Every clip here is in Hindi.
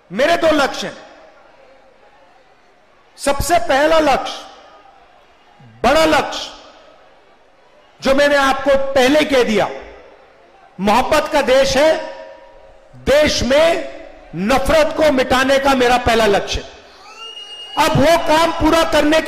मेरे दो लक्ष्य हैं। सबसे पहला लक्ष्य, बड़ा लक्ष्य, जो मैंने आपको पहले कह दिया, मोहब्बत का देश है। देश में नफरत को मिटाने का मेरा पहला लक्ष्य। अब वो काम पूरा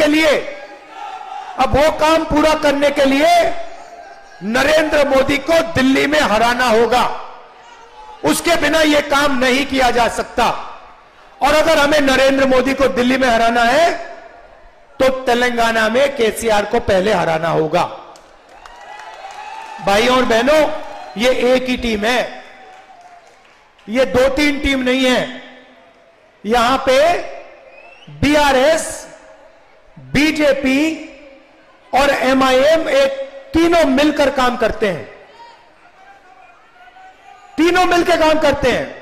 करने के लिए नरेंद्र मोदी को दिल्ली में हराना होगा। उसके बिना यह काम नहीं किया जा सकता। और अगर हमें नरेंद्र मोदी को दिल्ली में हराना है तो तेलंगाना में केसीआर को पहले हराना होगा। भाइयों और बहनों, ये एक ही टीम है, ये दो तीन टीम नहीं है। यहां पे बीआरएस, बीजेपी और एमआईएम एक तीनों मिलकर काम करते हैं। तीनों मिलकर काम करते हैं।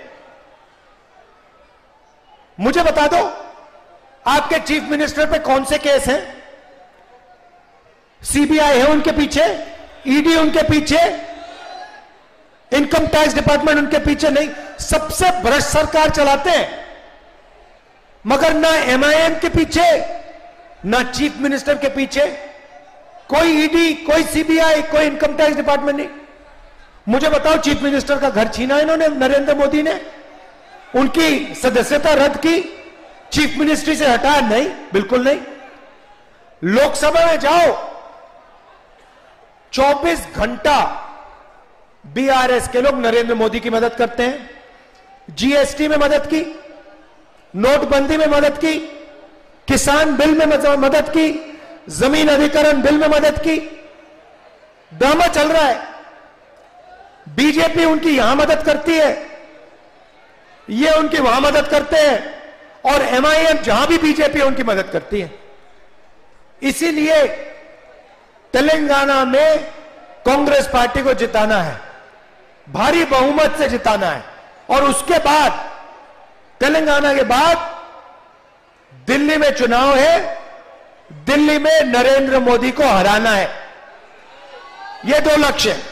मुझे बता दो, आपके चीफ मिनिस्टर पे कौन से केस हैं? सीबीआई है उनके पीछे, ईडी उनके पीछे, इनकम टैक्स डिपार्टमेंट उनके पीछे नहीं। सबसे भ्रष्ट सरकार चलाते हैं, मगर ना एमआईएम के पीछे, ना चीफ मिनिस्टर के पीछे कोई ईडी, कोई सीबीआई, कोई इनकम टैक्स डिपार्टमेंट नहीं। मुझे बताओ, चीफ मिनिस्टर का घर छीना इन्होंने, नरेंद्र मोदी ने? उनकी सदस्यता रद्द की, चीफ मिनिस्ट्री से हटाया? नहीं, बिल्कुल नहीं। लोकसभा में जाओ, 24 घंटा बीआरएस के लोग नरेंद्र मोदी की मदद करते हैं। जीएसटी में मदद की, नोटबंदी में मदद की, किसान बिल में मदद की, जमीन अधिग्रहण बिल में मदद की। ड्रामा चल रहा है। बीजेपी उनकी यहां मदद करती है, ये उनकी वहां मदद करते हैं, और एमआईएम जहां भी बीजेपी उनकी मदद करती है। इसीलिए तेलंगाना में कांग्रेस पार्टी को जिताना है, भारी बहुमत से जिताना है, और उसके बाद तेलंगाना के बाद दिल्ली में चुनाव है। दिल्ली में नरेंद्र मोदी को हराना है। ये दो लक्ष्य हैं।